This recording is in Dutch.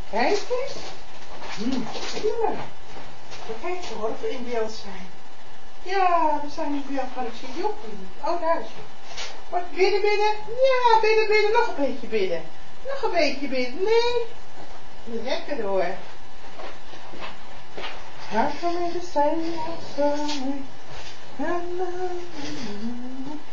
Kijk eens. Heerlijk. Kijk eens hoor, of we in beeld zijn. Ja, we zijn in beeld, maar ik zie Joppie niet. Oh, daar is hij. Wat, bidden? Ja, bidden. Nog een beetje bidden. Nog een beetje bidden. Nee. Lekker hoor. Hart van in de stijl.